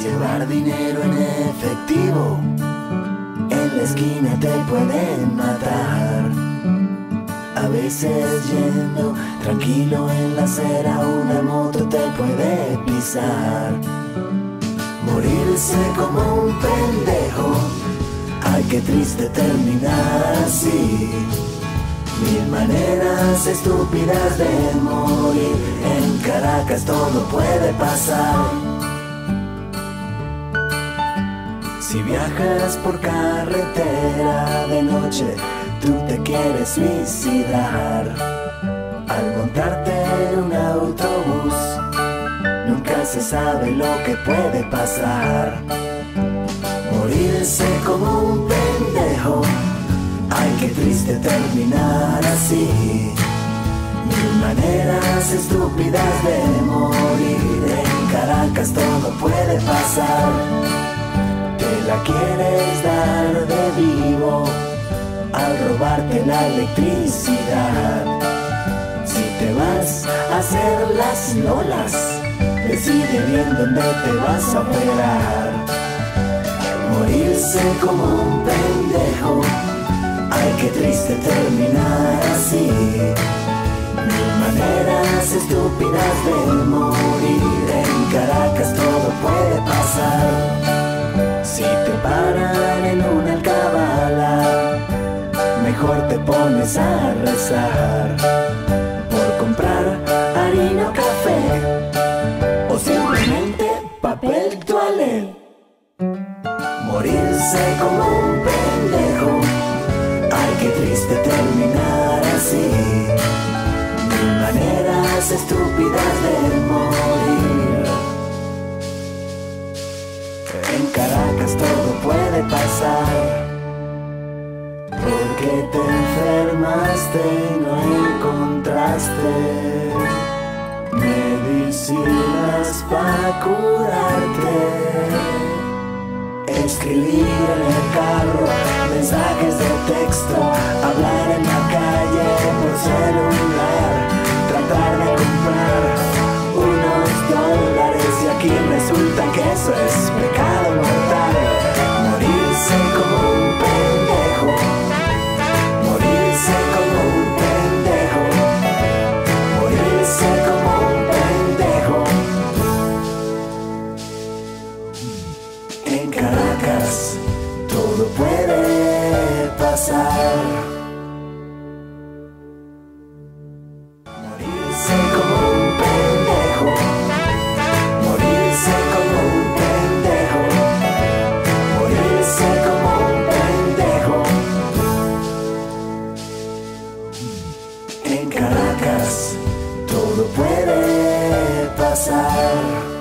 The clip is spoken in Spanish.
Llevar dinero en efectivo, en la esquina te pueden matar. A veces yendo tranquilo en la acera, una moto te puede pisar. Morirse como un pendejo, ay qué triste terminar así. Mil maneras estúpidas de morir, en Caracas todo puede pasar. Si viajas por carretera de noche, tú te quieres suicidar. Al montarte en un autobús, nunca se sabe lo que puede pasar. Morirse como un pendejo, ay qué triste terminar así. Mil maneras estúpidas de morir, en Caracas todo puede pasar. Te la quieres dar de vivo al robarte la electricidad. Si te vas a hacer las lolas, decide bien dónde te vas a operar. Morirse como un pendejo, ay qué triste terminar así. Mil maneras estúpidas de morir, en Caracas todo puede pasar. Si te paran en una alcabala, mejor te pones a rezar por comprar harina o café, o simplemente papel toalé. Morirse como un pendejo, ay qué triste terminar así. Mil maneras estúpidas de morir. En Caracas todo puede pasar, porque te enfermaste y no encontraste medicinas para curarte. Escribir en el carro, mensajes de texto, hablar en la calle por celular, tratar de comprar unos dólares y aquí resulta que eso es pecado mortal. Morirse como un pendejo, morirse como un pendejo, morirse como un pendejo. En Caracas todo puede pasar. Morirse como un pendejo, morirse como un pendejo, morirse como un pendejo. En Caracas todo puede pasar.